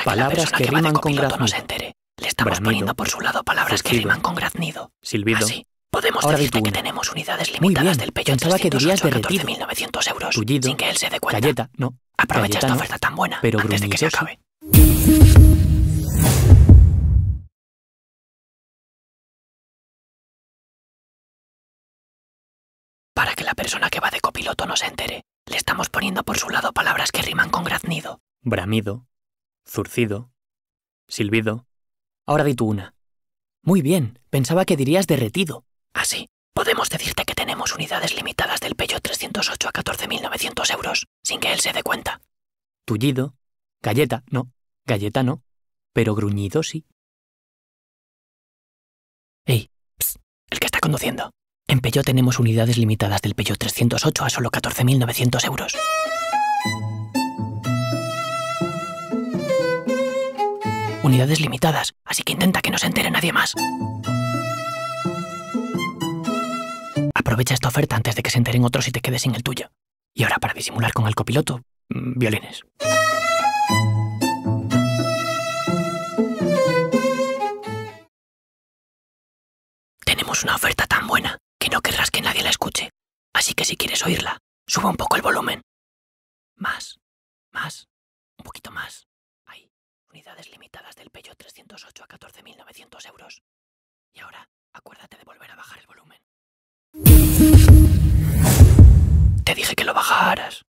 Para que la Palabras persona que que va de riman con copiloto no se graznido. entere, le estamos Bramido. poniendo por su lado palabras que Zurcido. riman con graznido. Silbido. Así, podemos Ahora di decirte tú que una. tenemos unidades Muy limitadas bien. del Peugeot Pensaba que dirías 308 a derretido. 14.900 euros, Tullido. sin que él se dé cuenta. Galleta, no. Aprovecha Galleta esta no. oferta tan buena Pero antes de que se gruñido sí. acabe. Para que la persona que va de copiloto no se entere, le estamos poniendo por su lado palabras que riman con graznido. Bramido. Zurcido. Silbido. Ahora di tú una. Muy bien. Pensaba que dirías derretido. Así, podemos decirte que tenemos unidades limitadas del Peugeot 308 a 14.900 euros, sin que él se dé cuenta. Tullido. Galleta, no. Galleta no. Pero gruñido sí. ¡Ey! Psst, el que está conduciendo. En Peugeot tenemos unidades limitadas del Peugeot 308 a solo 14.900 euros. Unidades limitadas, así que intenta que no se entere nadie más. Aprovecha esta oferta antes de que se enteren otros y te quedes sin el tuyo. Y ahora, para disimular con el copiloto, violines. Tenemos una oferta tan buena que no querrás que nadie la escuche. Así que si quieres oírla, sube un poco el volumen. Más, un poquito más. Ahí, unidades limitadas del Peugeot 308 a 14.900 euros. Y ahora, acuérdate de volver a bajar el volumen. Te dije que lo bajaras.